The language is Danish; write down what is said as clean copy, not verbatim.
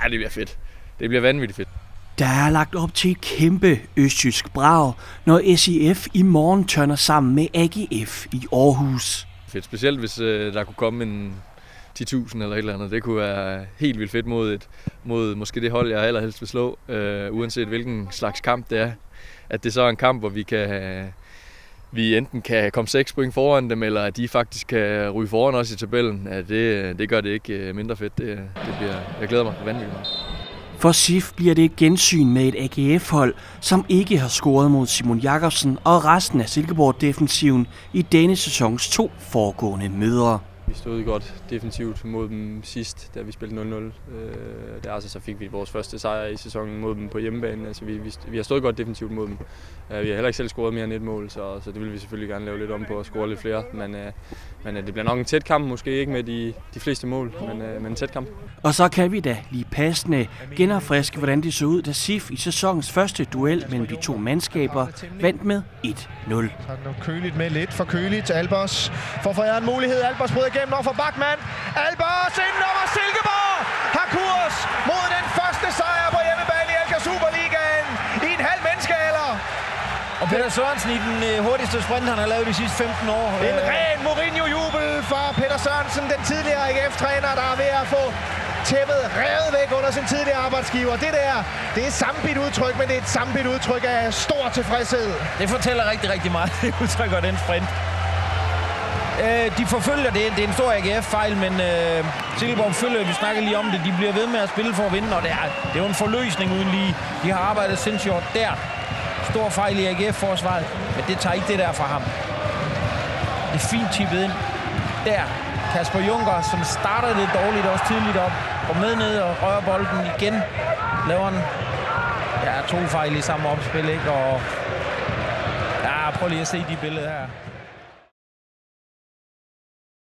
Ja, det bliver fedt. Det bliver vanvittigt fedt. Der er lagt op til et kæmpe østjysk brag, når SIF i morgen tørner sammen med AGF i Aarhus. Fedt, specielt hvis der kunne komme en 10.000 eller et eller andet. Det kunne være helt vildt fedt mod måske det hold, jeg allerhelst vil slå, uanset hvilken slags kamp det er. At det så er en kamp, hvor vi enten kan komme 6 point foran dem, eller at de faktisk kan ryge foran os i tabellen. Ja, det gør det ikke mindre fedt. Jeg glæder mig vanvittigt meget. For SIF bliver det et gensyn med et AGF-hold, som ikke har scoret mod Simon Jakobsen og resten af Silkeborg-defensiven i denne sæsons 2 foregående møder. Vi stod godt defensivt mod dem sidst, da vi spillede 0-0. Der så fik vi vores første sejr i sæsonen mod dem på hjemmebane. Altså, vi har stået godt defensivt mod dem. Vi har heller ikke selv scoret mere end et mål, så det vil vi selvfølgelig gerne lave lidt om på at score lidt flere. Men det bliver nok en tæt kamp, måske ikke med de fleste mål, men en tæt kamp. Og så kan vi da lige passende genopfriske, hvordan det så ud, da SIF i sæsonens første duel mellem de to mandskaber vandt med 1-0. Så er det noget køligt med lidt for køligt. Albers får foræret en mulighed. Albers bryder igennem over for Bachmann. Albers inden over Silkeborg har kurs mod den første sejr på hjemmebane i Elka Superligaen i en halv menneskealder. Og Peter Sørensen i den hurtigste sprint, han har lavet de sidste 15 år. En ren Mourinho-jubel for Peter Sørensen, den tidligere AGF-træner, der er ved at få tæppet revet væk under sin tidligere arbejdsgiver. Det er sammenbidt udtryk, men det er et sammenbidt udtryk af stor tilfredshed. Det fortæller rigtig, rigtig meget, det udtrykker den sprint. De forfølger det. Det er en stor AGF-fejl, men Silkeborg følger, vi snakker lige om det. De bliver ved med at spille for at vinde, og det er jo en forløsning uden lige. De har arbejdet sindssygt der. Stor fejl i AGF-forsvaret, men det tager ikke det der fra ham. Det er fint tippet ind. Der. Kasper Junker, som starter lidt dårligt også tidligt op. Går med ned og rører bolden igen. Laver en 2 fejl i samme opspil, ikke? Og prøv lige at se de billeder her.